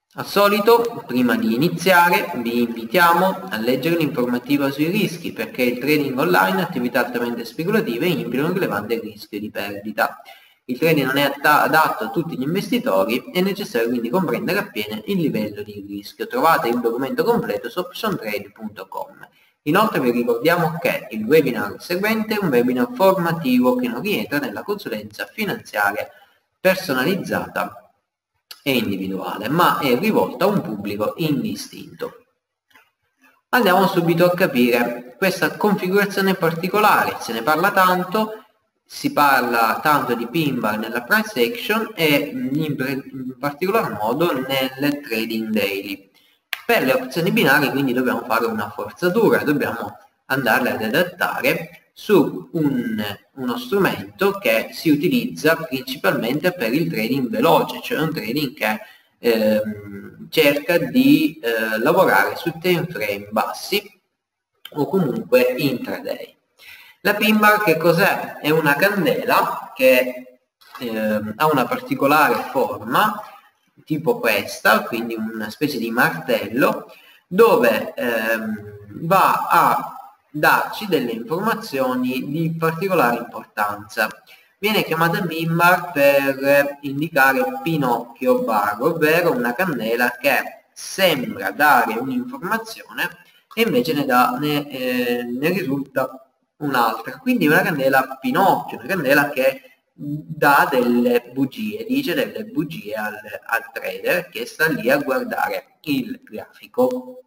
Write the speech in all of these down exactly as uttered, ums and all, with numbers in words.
Al solito, prima di iniziare, vi invitiamo a leggere l'informativa sui rischi, perché il trading online è attività altamente speculativa e implica un rilevante rischio di perdita. Il trading non è adatto a tutti gli investitori, è necessario quindi comprendere appieno il livello di rischio. Trovate il documento completo su option trade punto com. Inoltre vi ricordiamo che il webinar seguente è un webinar formativo che non rientra nella consulenza finanziaria personalizzata e individuale, ma è rivolto a un pubblico indistinto. Andiamo subito a capire questa configurazione particolare. Se ne parla tanto, si parla tanto di pin bar nella price action e in, in particolar modo nel trading daily. Per le opzioni binarie quindi dobbiamo fare una forzatura, dobbiamo andarle ad adattare su un, uno strumento che si utilizza principalmente per il trading veloce, cioè un trading che eh, cerca di eh, lavorare su time frame bassi o comunque intraday. La pin bar che cos'è? È una candela che eh, ha una particolare forma tipo questa, quindi una specie di martello, dove ehm, va a darci delle informazioni di particolare importanza. Viene chiamata pin bar per indicare Pinocchio bar, ovvero una candela che sembra dare un'informazione e invece ne, dà, ne, eh, ne risulta un'altra. Quindi una candela Pinocchio, una candela che dà delle bugie, dice delle bugie al, al trader che sta lì a guardare il grafico.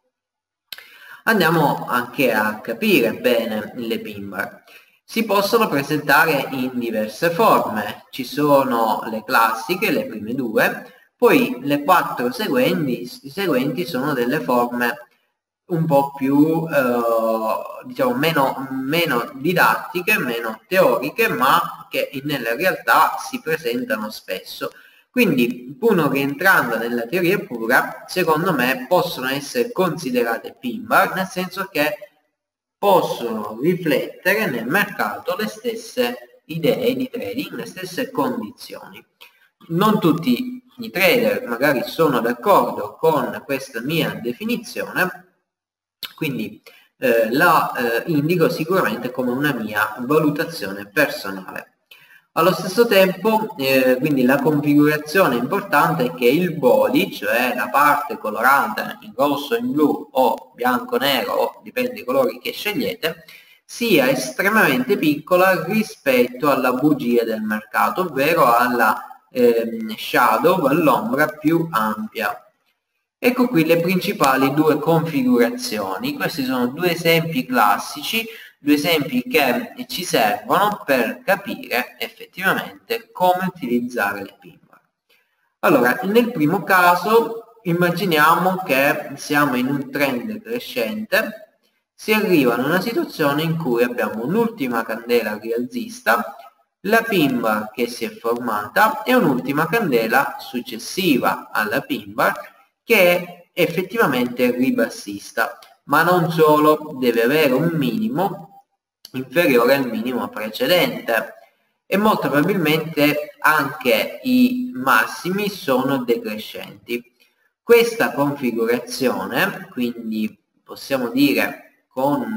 Andiamo anche a capire bene le pin bar. Si possono presentare in diverse forme, ci sono le classiche, le prime due, poi le quattro seguenti, seguenti sono delle forme un po' più eh, diciamo meno, meno didattiche, meno teoriche, ma che nella realtà si presentano spesso. Quindi, pur non rientrando nella teoria pura, secondo me possono essere considerate pin bar, nel senso che possono riflettere nel mercato le stesse idee di trading, le stesse condizioni. Non tutti i trader magari sono d'accordo con questa mia definizione, quindi eh, la eh, indico sicuramente come una mia valutazione personale. Allo stesso tempo, eh, quindi la configurazione importante è che il body, cioè la parte colorata in rosso, in blu o bianco-nero, o dipende dai colori che scegliete, sia estremamente piccola rispetto alla bugia del mercato, ovvero alla eh, shadow, all'ombra più ampia. Ecco qui le principali due configurazioni. Questi sono due esempi classici, due esempi che ci servono per capire effettivamente come utilizzare le pin bar. Allora, nel primo caso immaginiamo che siamo in un trend crescente, si arriva in una situazione in cui abbiamo un'ultima candela rialzista, la pin bar che si è formata e un'ultima candela successiva alla pin bar che è effettivamente ribassista, ma non solo, deve avere un minimo inferiore al minimo precedente e molto probabilmente anche i massimi sono decrescenti. Questa configurazione, quindi possiamo dire con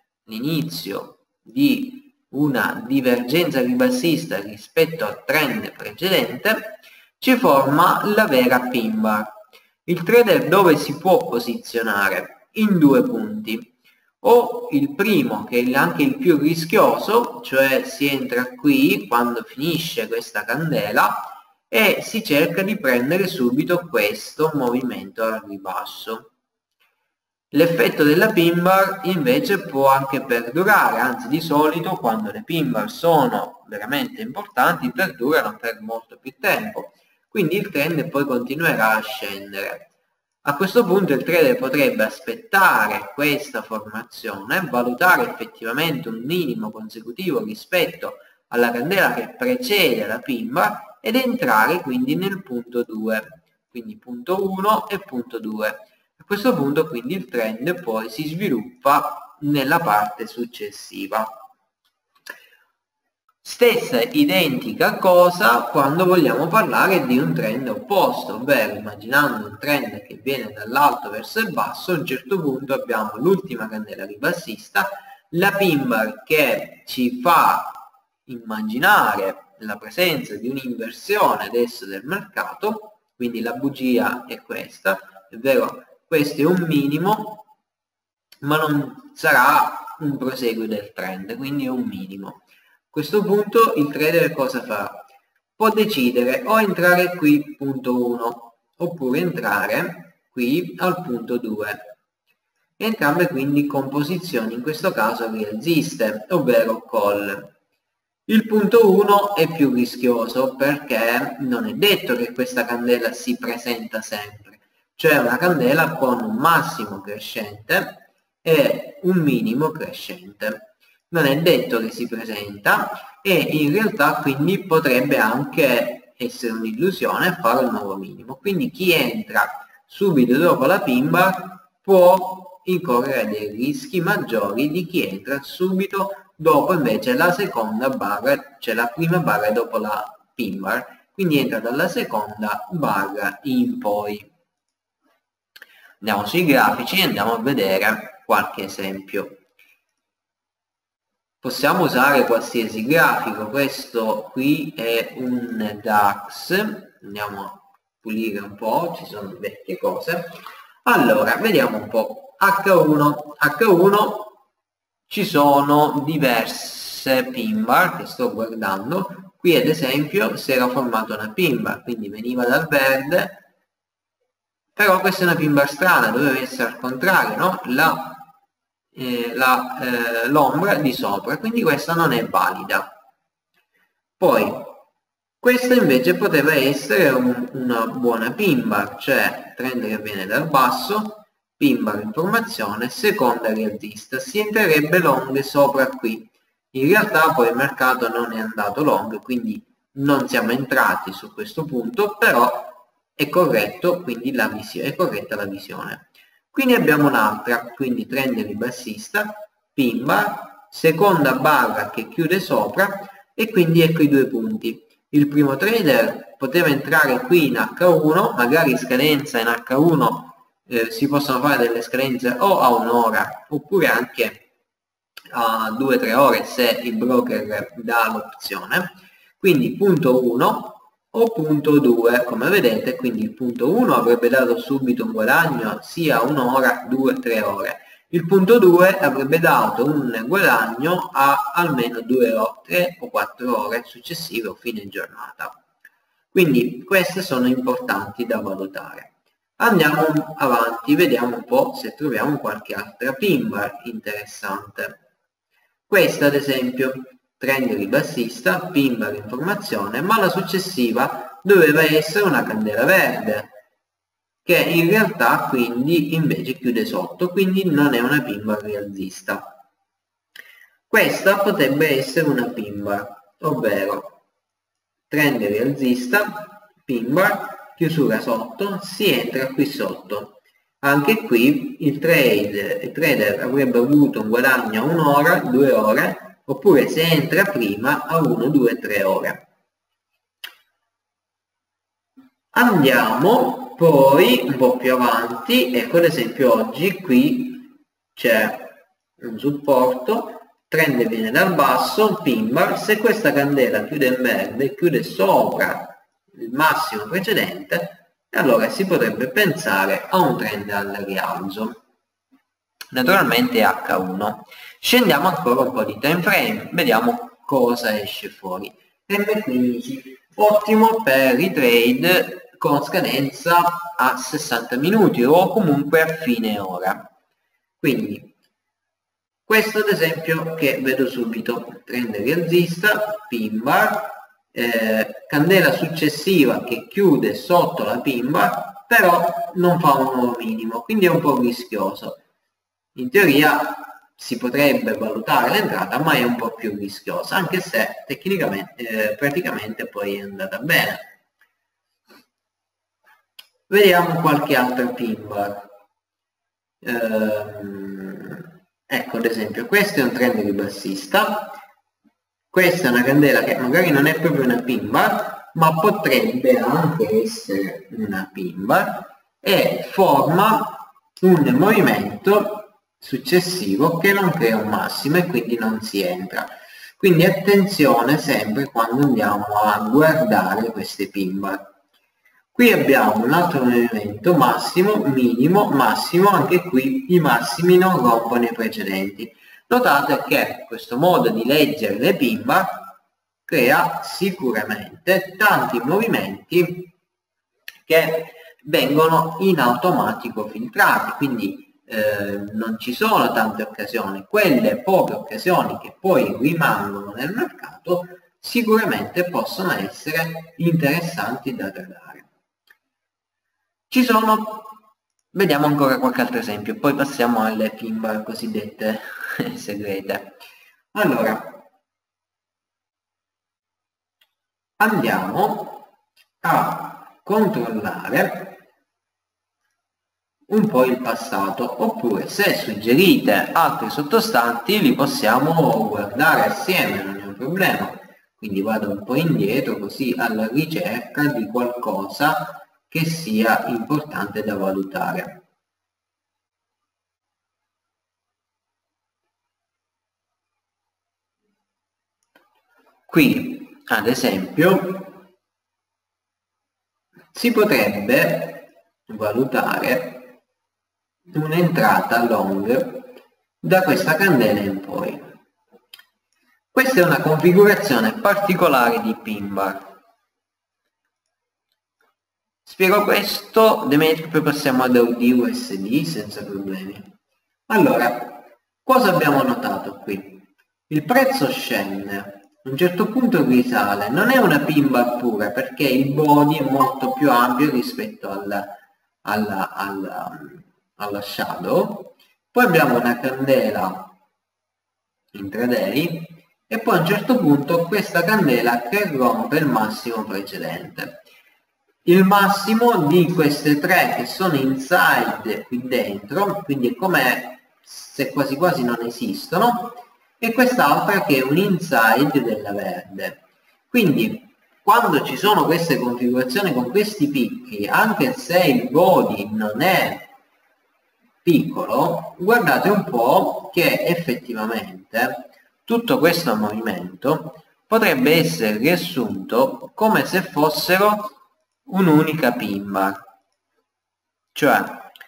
l'inizio di una divergenza ribassista rispetto al trend precedente, ci forma la vera pin bar. Il trader dove si può posizionare? In due punti. O il primo, che è anche il più rischioso, cioè si entra qui quando finisce questa candela e si cerca di prendere subito questo movimento al ribasso. L'effetto della pin bar invece può anche perdurare, anzi di solito quando le pin bar sono veramente importanti perdurano per molto più tempo. Quindi il trend poi continuerà a scendere. A questo punto il trader potrebbe aspettare questa formazione, valutare effettivamente un minimo consecutivo rispetto alla candela che precede la pin bar ed entrare quindi nel punto due, quindi punto uno e punto due. A questo punto quindi il trend poi si sviluppa nella parte successiva. Stessa identica cosa quando vogliamo parlare di un trend opposto, ovvero immaginando un trend che viene dall'alto verso il basso, a un certo punto abbiamo l'ultima candela ribassista, la pin bar che ci fa immaginare la presenza di un'inversione adesso del mercato, quindi la bugia è questa, è vero, questo è un minimo, ma non sarà un proseguo del trend, quindi è un minimo. A questo punto il trader cosa farà? Può decidere o entrare qui punto uno oppure entrare qui al punto due. Entrambe quindi con posizioni in questo caso rialziste, ovvero call. Il punto uno è più rischioso perché non è detto che questa candela si presenta sempre, cioè una candela con un massimo crescente e un minimo crescente. Non è detto che si presenta e in realtà quindi potrebbe anche essere un'illusione fare un nuovo minimo. Quindi chi entra subito dopo la pin bar può incorrere dei rischi maggiori di chi entra subito dopo invece la seconda barra, cioè la prima barra dopo la pin bar, quindi entra dalla seconda barra in poi. Andiamo sui grafici e andiamo a vedere qualche esempio. Possiamo usare qualsiasi grafico, questo qui è un DAX, andiamo a pulire un po', ci sono vecchie cose. Allora, vediamo un po', acca uno, acca uno ci sono diverse pin bar che sto guardando, qui ad esempio si era formata una pin bar, quindi veniva dal verde, però questa è una pin bar strana, doveva essere al contrario, no? La l'ombra eh, di sopra, quindi questa non è valida. Poi questa invece poteva essere un, una buona pin bar, cioè trend che viene dal basso, pin bar informazione, seconda rialzista, si entrerebbe long sopra qui. In realtà poi il mercato non è andato long, quindi non siamo entrati su questo punto, però è corretto, quindi la visione, è corretta la visione. Quindi abbiamo un'altra, quindi trend ribassista, pin bar, seconda barra che chiude sopra e quindi ecco i due punti. Il primo trader poteva entrare qui in acca uno, magari scadenza in acca uno, eh, si possono fare delle scadenze o a un'ora oppure anche a due tre ore se il broker dà l'opzione. Quindi punto uno o punto due, come vedete, quindi il punto uno avrebbe dato subito un guadagno sia un'ora, due tre ore. Il punto due avrebbe dato un guadagno a almeno due o tre o quattro ore successive o fine giornata. Quindi queste sono importanti da valutare. Andiamo avanti, vediamo un po' se troviamo qualche altra pin bar interessante. Questa ad esempio, trend ribassista, pin bar informazione, ma la successiva doveva essere una candela verde, che in realtà quindi invece chiude sotto, quindi non è una pin bar rialzista. Questa potrebbe essere una pin bar, ovvero trend rialzista, pin bar, chiusura sotto, si entra qui sotto. Anche qui il, trade, il trader avrebbe avuto un guadagno a un'ora, due ore, oppure se entra prima a uno, due, tre ore. Andiamo poi un po' più avanti, ecco ad esempio oggi qui c'è un supporto, trend viene dal basso, pin bar, se questa candela chiude in verde, chiude sopra il massimo precedente, allora si potrebbe pensare a un trend al rialzo. Naturalmente acca uno. Scendiamo ancora un po' di time frame, vediamo cosa esce fuori. emme quindici, ottimo per i trade con scadenza a sessanta minuti o comunque a fine ora. Quindi questo ad esempio che vedo subito, trend rialzista, pin bar, eh, candela successiva che chiude sotto la pin bar, però non fa un nuovo minimo, quindi è un po' rischioso. In teoria si potrebbe valutare l'entrata, ma è un po' più rischiosa, anche se tecnicamente, eh, praticamente poi è andata bene. Vediamo qualche altra pin bar. Ehm, ecco ad esempio, questo è un trend ribassista, questa è una candela che magari non è proprio una pin bar, ma potrebbe anche essere una pin bar, e forma un movimento successivo che non crea un massimo e quindi non si entra. Quindi attenzione sempre quando andiamo a guardare queste pin bar. Qui abbiamo un altro movimento, massimo, minimo, massimo, anche qui i massimi non rompono i precedenti. Notate che questo modo di leggere le pin bar crea sicuramente tanti movimenti che vengono in automatico filtrati, quindi eh, non ci sono tante occasioni. Quelle poche occasioni che poi rimangono nel mercato sicuramente possono essere interessanti da tradare. Ci sono, vediamo ancora qualche altro esempio, poi passiamo alle pin bar cosiddette segrete. Allora, andiamo a controllare un po' il passato, oppure se suggerite altri sottostanti li possiamo guardare assieme, non è un problema. Quindi vado un po' indietro così alla ricerca di qualcosa che sia importante da valutare. Qui, ad esempio, si potrebbe valutare un'entrata long da questa candela in poi. Questa è una configurazione particolare di pin bar. Spiego questo, poi passiamo ad Audi U S D senza problemi. Allora, cosa abbiamo notato qui? Il prezzo scende, a un certo punto risale, non è una pin bar pura perché il body è molto più ampio rispetto alla, alla, alla, alla shadow. Poi abbiamo una candela intraday e poi a un certo punto questa candela che rompe il massimo precedente. Il massimo di queste tre che sono inside qui dentro, quindi è come se quasi quasi non esistono, e quest'altra che è un inside della verde. Quindi quando ci sono queste configurazioni con questi picchi, anche se il body non è piccolo, guardate un po' che effettivamente tutto questo movimento potrebbe essere riassunto come se fossero un'unica pin bar. Cioè,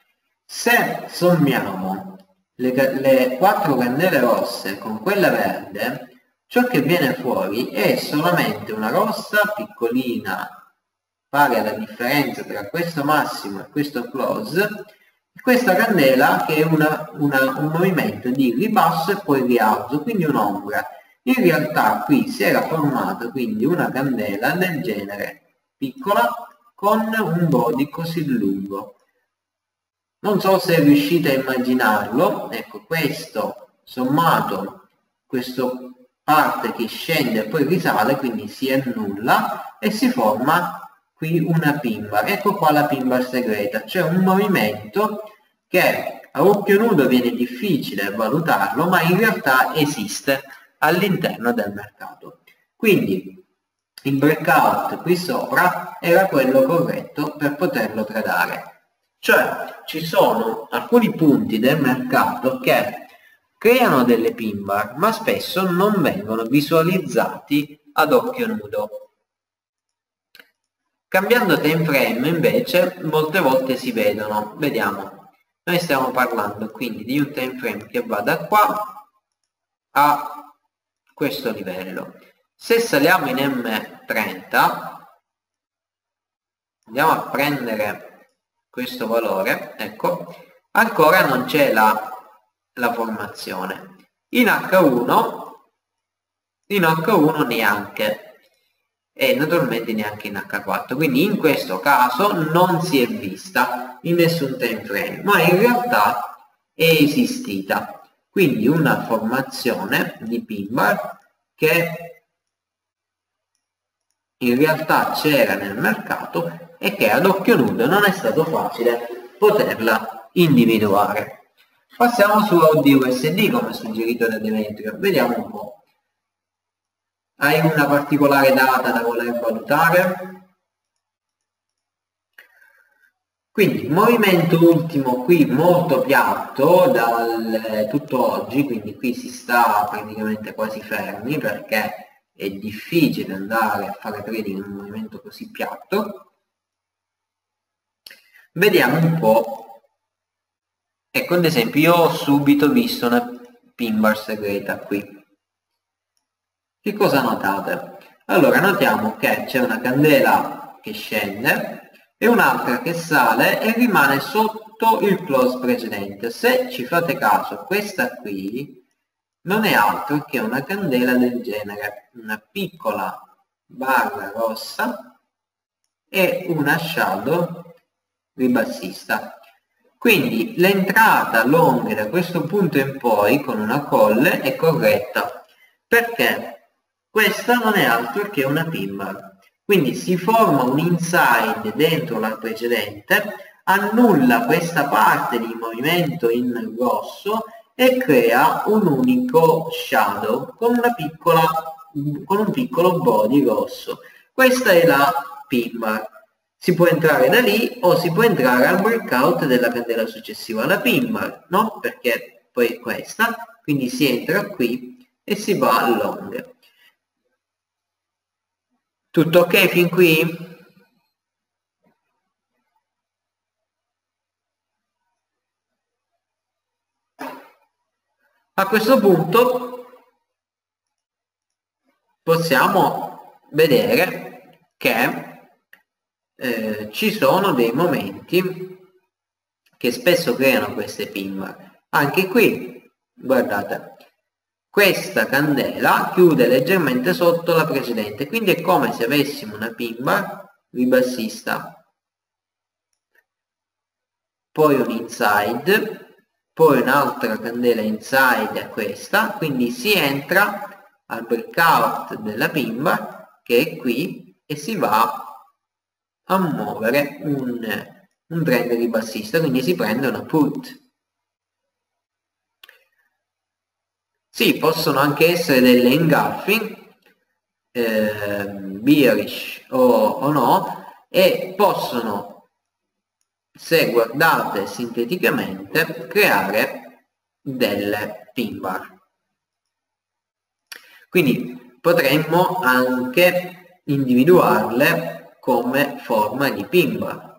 se sommiamo le, le quattro candele rosse con quella verde, ciò che viene fuori è solamente una rossa piccolina, pari alla differenza tra questo massimo e questo close, e questa candela che è una, una, un movimento di ribasso e poi rialzo, quindi un'ombra. In realtà qui si era formata quindi una candela del genere piccola con un body così lungo. Non so se riuscite a immaginarlo, ecco, questo sommato, questa parte che scende e poi risale, quindi si annulla e si forma qui una pin bar. Ecco qua la pin bar segreta, cioè un movimento che a occhio nudo viene difficile valutarlo, ma in realtà esiste all'interno del mercato. Quindi il breakout qui sopra era quello corretto per poterlo tradare. Cioè ci sono alcuni punti del mercato che creano delle pin bar, ma spesso non vengono visualizzati ad occhio nudo. Cambiando time frame invece molte volte si vedono. Vediamo, noi stiamo parlando quindi di un time frame che va da qua a questo livello. Se saliamo in M trenta, andiamo a prendere questo valore, ecco, ancora non c'è la, la formazione. In H uno, in H uno neanche, e naturalmente neanche in H quattro, quindi in questo caso non si è vista in nessun time frame, ma in realtà è esistita. Quindi una formazione di pin bar che in realtà c'era nel mercato e che ad occhio nudo non è stato facile poterla individuare. Passiamo su Audi U S D come suggerito da Demetrio, vediamo un po'. Hai una particolare data da voler valutare? Quindi movimento ultimo qui molto piatto dal tutto oggi, quindi qui si sta praticamente quasi fermi perché è difficile andare a fare trading in un movimento così piatto. Vediamo un po'. Ecco, ad esempio io ho subito visto una pin bar segreta qui. Che cosa notate? Allora notiamo che c'è una candela che scende e un'altra che sale e rimane sotto il close precedente. Se ci fate caso, questa qui non è altro che una candela del genere, una piccola barra rossa e una shadow ribassista. Quindi l'entrata long da questo punto in poi con una call è corretta perché questa non è altro che una pin bar. Quindi si forma un inside dentro la precedente, annulla questa parte di movimento in rosso e crea un unico shadow con una piccola con un piccolo body rosso. Questa è la pin bar. Si può entrare da lì o si può entrare al breakout della candela successiva alla pin bar, no? Perché poi è questa, quindi si entra qui e si va a long. Tutto ok fin qui? A questo punto possiamo vedere che eh, ci sono dei momenti che spesso creano queste pin bar. Anche qui, guardate, questa candela chiude leggermente sotto la precedente, quindi è come se avessimo una pin bar ribassista, poi un inside, poi un'altra candela inside a questa, quindi si entra al breakout della pin bar che è qui e si va a muovere un, un trend ribassista, quindi si prende una put. Sì, possono anche essere delle engulfing, eh, bearish o, o no, e possono, se guardate sinteticamente, creare delle pin bar. Quindi potremmo anche individuarle come forma di pin bar.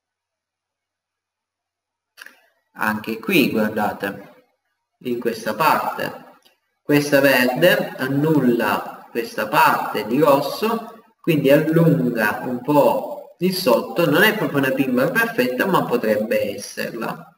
Anche qui, guardate, in questa parte. Questa verde annulla questa parte di rosso, quindi allunga un po' il sotto. Non è proprio una pin bar perfetta, ma potrebbe esserla.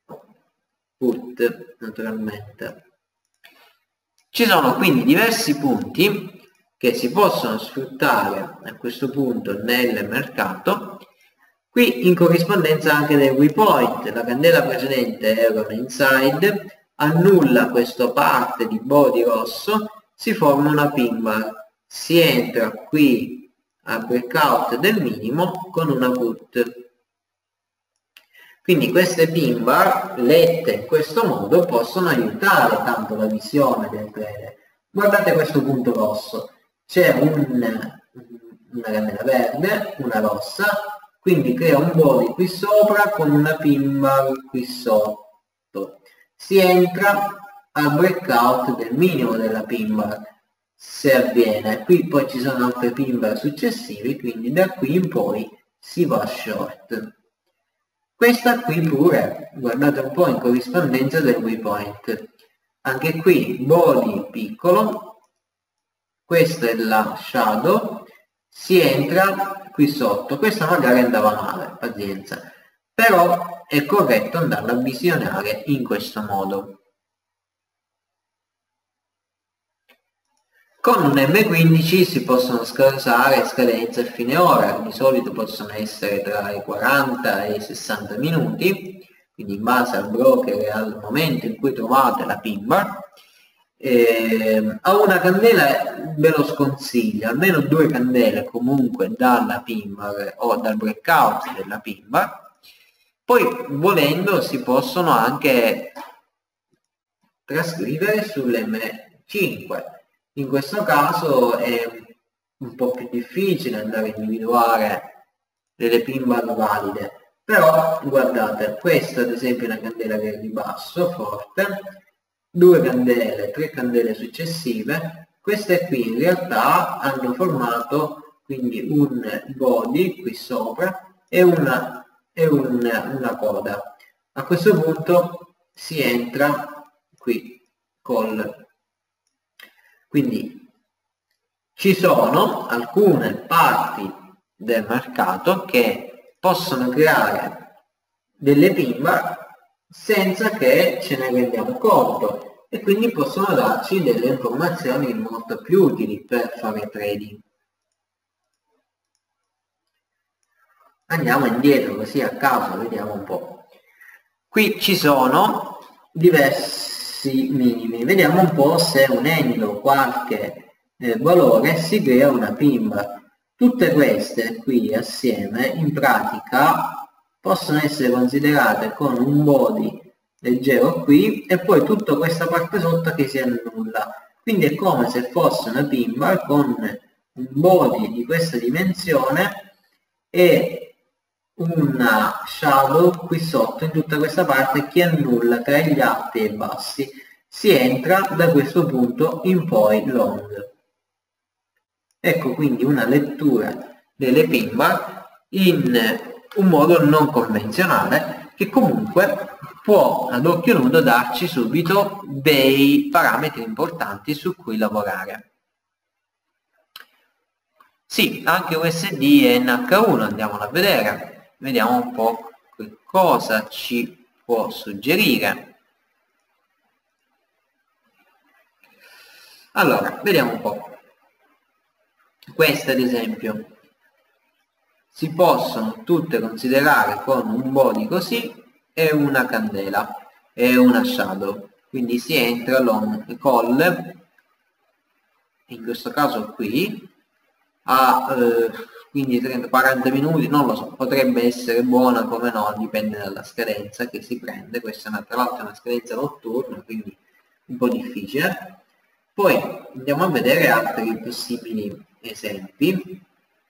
Put, naturalmente. Ci sono quindi diversi punti che si possono sfruttare a questo punto nel mercato. Qui in corrispondenza anche del waypoint, la candela precedente era un inside, annulla questa parte di body rosso, si forma una pin bar, si entra qui al breakout del minimo con una put. Quindi queste pin bar lette in questo modo possono aiutare tanto la visione del trader. Guardate questo punto rosso, c'è un, una candela verde, una rossa, quindi crea un body qui sopra con una pin bar qui sotto. Si entra al breakout del minimo della pin bar, se avviene. Qui poi ci sono altre pin bar successivi, quindi da qui in poi si va short. Questa qui pure, guardate un po' in corrispondenza del waypoint. Anche qui body piccolo, questa è la shadow, si entra qui sotto. Questa magari andava male, pazienza, però è corretto andarla a visionare in questo modo. Con un M quindici si possono scalzare scadenze a fine ora, di solito possono essere tra i quaranta e i sessanta minuti, quindi in base al broker e al momento in cui trovate la pin bar. Eh, a una candela ve lo sconsiglio, almeno due candele comunque dalla pin bar o dal breakout della pin bar. Poi volendo si possono anche trascrivere sull'M cinque. In questo caso è un po' più difficile andare a individuare delle pinball valide, però guardate, questa ad esempio è una candela che è di basso, forte, due candele, tre candele successive, queste qui in realtà hanno formato quindi un body qui sopra e una, e un, una coda. A questo punto si entra qui col... Quindi ci sono alcune parti del mercato che possono creare delle pinball senza che ce ne rendiamo conto e quindi possono darci delle informazioni molto più utili per fare trading. Andiamo indietro così a caso, vediamo un po'. Qui ci sono diversi minimi, vediamo un po' se unendo qualche eh, valore si crea una pinball. Tutte queste qui assieme in pratica possono essere considerate con un body leggero qui e poi tutta questa parte sotto che si annulla. Quindi è come se fosse una pinball con un body di questa dimensione e una shadow qui sotto in tutta questa parte che annulla tra gli alti e i bassi. Si entra da questo punto in poi long. Ecco quindi una lettura delle pinball in un modo non convenzionale che comunque può ad occhio nudo darci subito dei parametri importanti su cui lavorare. Sì, anche U S D e N H uno andiamolo a vedere, vediamo un po' che cosa ci può suggerire. Allora, vediamo un po'. Queste ad esempio si possono tutte considerare con un body così e una candela e una shadow, quindi si entra long call, in questo caso qui a eh, quindi trenta quaranta minuti, non lo so, potrebbe essere buona come no, dipende dalla scadenza che si prende. Questa è tra l'altro una scadenza notturna, quindi un po' difficile. Poi andiamo a vedere altri possibili esempi.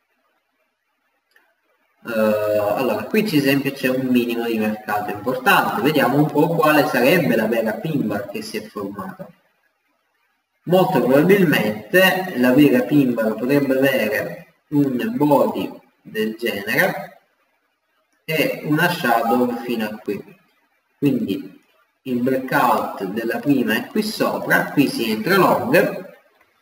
Uh, allora, qui c'è esempio c'è un minimo di mercato importante, vediamo un po' quale sarebbe la vera pinball che si è formata. Molto probabilmente la vera pinball potrebbe avere un body del genere e una shadow fino a qui, quindi il breakout della prima è qui sopra, qui si entra long,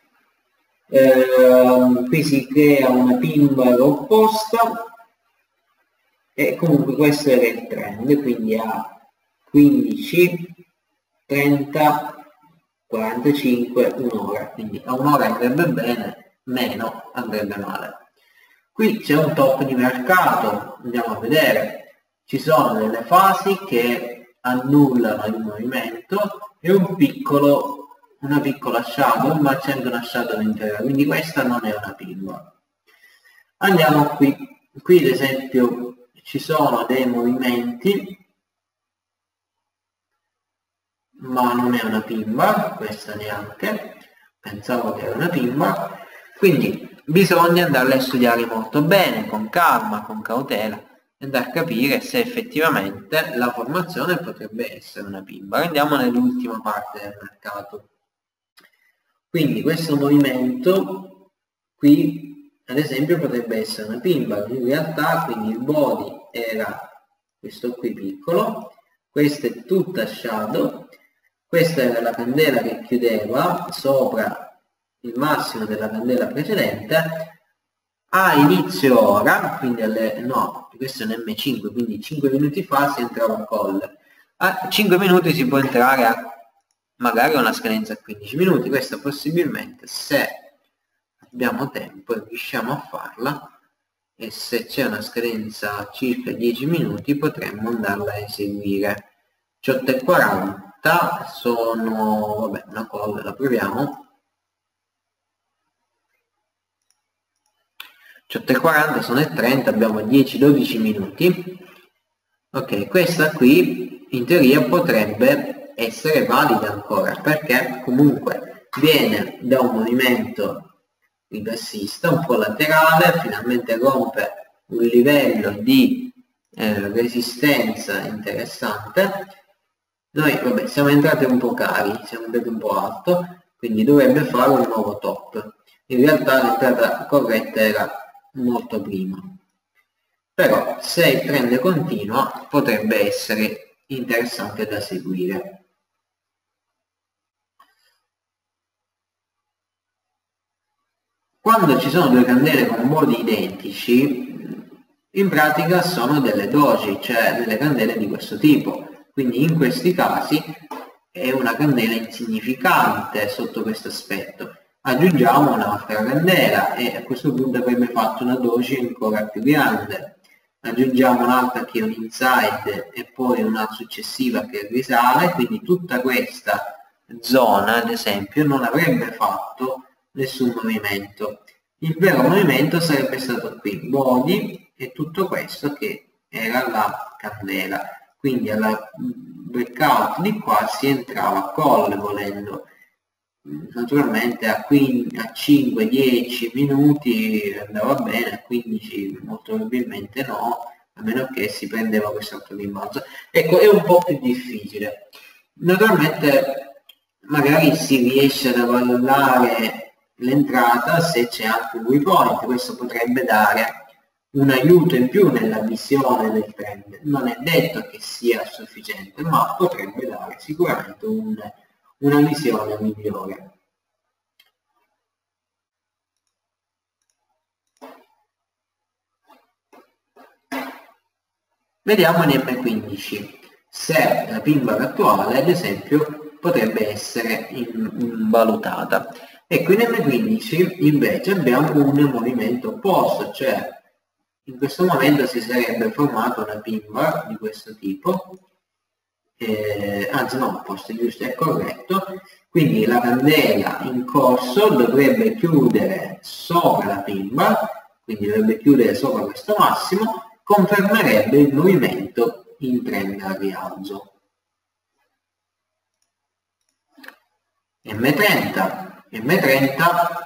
ehm, qui si crea una pinball opposta e comunque questo era il trend, quindi a quindici, trenta, quarantacinque, un'ora, quindi a un'ora andrebbe bene, meno andrebbe male. Qui c'è un top di mercato, andiamo a vedere, ci sono delle fasi che annullano il movimento e un piccolo, una piccola shadow, ma c'è anche una shadow intera, quindi questa non è una pinball. Andiamo qui, qui ad esempio ci sono dei movimenti, ma non è una pinball, questa neanche, pensavo che era una pinball, quindi bisogna andarle a studiare molto bene, con calma, con cautela, e andare a capire se effettivamente la formazione potrebbe essere una pinball. Andiamo nell'ultima parte del mercato. Quindi questo movimento qui ad esempio potrebbe essere una pinball, in realtà quindi il body era questo qui piccolo, questa è tutta shadow, questa era la candela che chiudeva sopra il massimo della candela precedente, a inizio ora, quindi alle, no, questo è un M cinque, quindi cinque minuti fa si entrava a call, a cinque minuti si può entrare a magari una scadenza a quindici minuti, questa possibilmente se abbiamo tempo e riusciamo a farla, e se c'è una scadenza a circa dieci minuti potremmo andarla a eseguire. diciotto e quaranta sono, vabbè, una call, la proviamo. diciotto e quaranta sono e trenta, abbiamo dieci dodici minuti. Ok, questa qui in teoria potrebbe essere valida ancora, perché comunque viene da un movimento ribassista un po' laterale, finalmente rompe un livello di eh, resistenza interessante. Noi vabbè, siamo entrati un po' cari, siamo andati un po' alto, quindi dovrebbe fare un nuovo top. In realtà l'entrata corretta era molto prima, però se il trend continua potrebbe essere interessante da seguire. Quando ci sono due candele con modi identici, in pratica sono delle doji, cioè delle candele di questo tipo, quindi in questi casi è una candela insignificante sotto questo aspetto. Aggiungiamo un'altra candela e a questo punto avrebbe fatto una doji ancora più grande. Aggiungiamo un'altra che è un inside e poi una successiva che risale, quindi tutta questa zona, ad esempio, non avrebbe fatto nessun movimento. Il vero movimento sarebbe stato qui, body e tutto questo che era la candela, quindi alla breakout di qua si entrava a call volendo. Naturalmente a, a cinque dieci minuti andava bene, a quindici molto probabilmente no, a meno che si prendeva questo altro rimbalzo. Ecco, è un po' più difficile. Naturalmente magari si riesce ad avallare l'entrata se c'è anche un waypoint, questo potrebbe dare un aiuto in più nella visione del trend. Non è detto che sia sufficiente, ma potrebbe dare sicuramente un una visione migliore. Vediamo in M quindici se la pin bar attuale, ad esempio, potrebbe essere in, in valutata. Ecco, in M quindici invece abbiamo un movimento opposto, cioè in questo momento si sarebbe formata una pin bar di questo tipo. Eh, anzi no, posto giusto, è corretto, quindi la candela in corso dovrebbe chiudere sopra la pin bar, quindi dovrebbe chiudere sopra questo massimo, confermerebbe il movimento in trend al rialzo. M trenta, M trenta,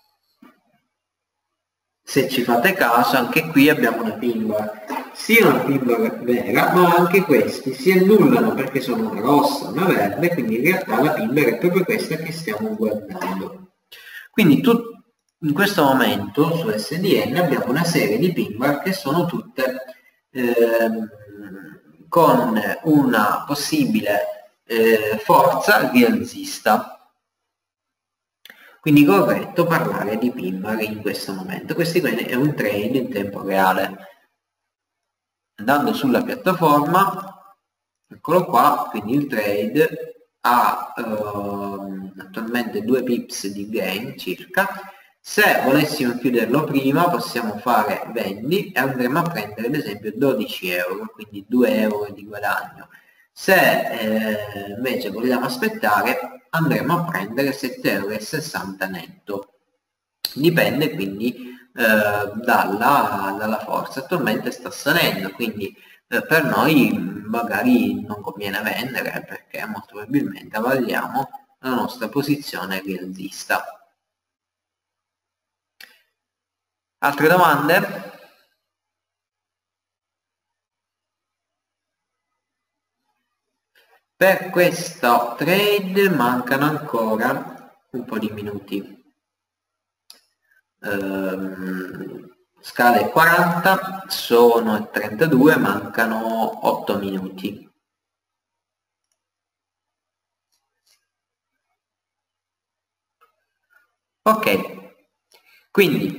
se ci fate caso anche qui abbiamo una pin bar, sia una pin bar vera, ma anche questi si annullano perché sono una rossa, una verde, quindi in realtà la pin bar è proprio questa che stiamo guardando. Quindi tu, in questo momento su S D N abbiamo una serie di pin bar che sono tutte eh, con una possibile eh, forza rialzista. Quindi corretto parlare di pin bar in questo momento. Questo è un trade in tempo reale. Andando sulla piattaforma, eccolo qua, quindi il trade ha ehm, attualmente due pips di gain circa. Se volessimo chiuderlo prima possiamo fare vendi e andremo a prendere ad esempio dodici euro, quindi due euro di guadagno. Se eh, invece vogliamo aspettare andremo a prendere sette euro e sessanta netto, dipende quindi eh, dalla, dalla forza. Attualmente sta salendo, quindi eh, per noi magari non conviene vendere perché molto probabilmente avvalliamo la nostra posizione rialzista. Altre domande? Per questo trade mancano ancora un po' di minuti. Ehm, scale quaranta, sono trentadue, mancano otto minuti. Ok, quindi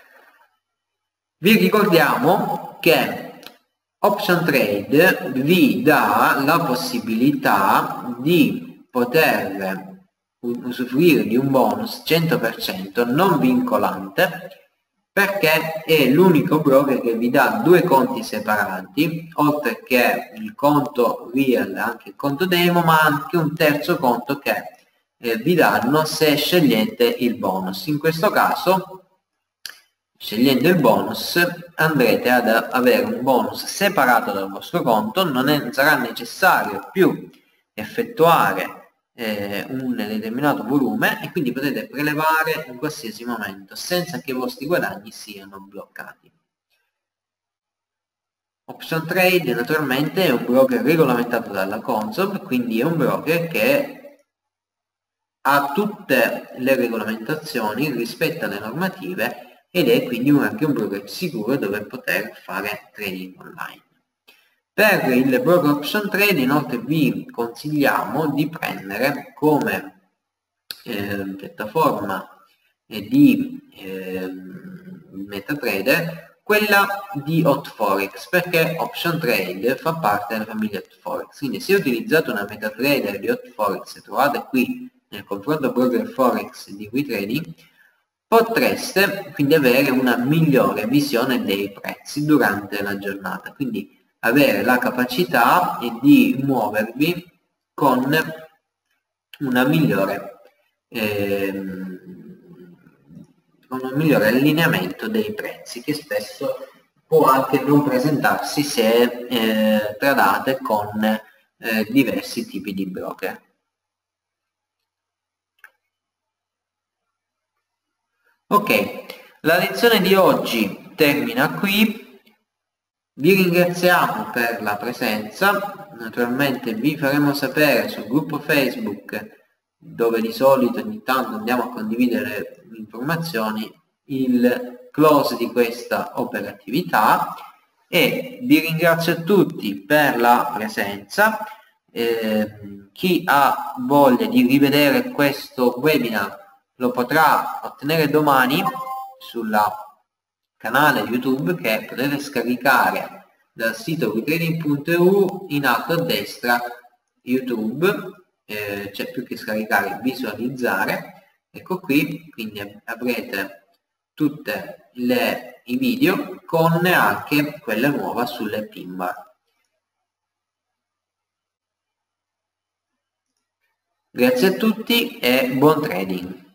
vi ricordiamo che Option Trade vi dà la possibilità di poter usufruire di un bonus cento per cento non vincolante, perché è l'unico broker che vi dà due conti separati, oltre che il conto real, anche il conto demo, ma anche un terzo conto che eh, vi danno se scegliete il bonus. In questo caso, scegliendo il bonus andrete ad avere un bonus separato dal vostro conto, non è, sarà necessario più effettuare eh, un determinato volume e quindi potete prelevare in qualsiasi momento senza che i vostri guadagni siano bloccati. Option Trade naturalmente è un broker regolamentato dalla Consob, quindi è un broker che ha tutte le regolamentazioni, rispetta le normative ed è quindi anche un broker sicuro dove poter fare trading online. Per il broker Option Trade inoltre vi consigliamo di prendere come eh, piattaforma eh, di eh, MetaTrader quella di HotForex, perché Option Trade fa parte della famiglia HotForex, quindi se utilizzate una MetaTrader di HotForex, trovate qui nel confronto broker Forex di WeTrading, potreste quindi avere una migliore visione dei prezzi durante la giornata, quindi avere la capacità di muovervi con una migliore ehm, con un migliore allineamento dei prezzi, che spesso può anche non presentarsi se eh, tradate con eh, diversi tipi di broker. Ok, la lezione di oggi termina qui, vi ringraziamo per la presenza, naturalmente vi faremo sapere sul gruppo Facebook, dove di solito ogni tanto andiamo a condividere informazioni, il close di questa operatività e vi ringrazio tutti per la presenza. Eh, chi ha voglia di rivedere questo webinar lo potrà ottenere domani sul canale YouTube che potete scaricare dal sito wetrading punto e u. In alto a destra YouTube, eh, c'è più che scaricare, visualizzare, ecco qui, quindi avrete tutte le i video con anche quella nuova sulle pin bar. Grazie a tutti e buon trading!